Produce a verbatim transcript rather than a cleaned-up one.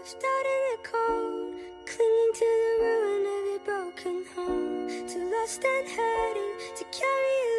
left out in the cold, clinging to the ruin of your broken home, too lost and hurting to carry you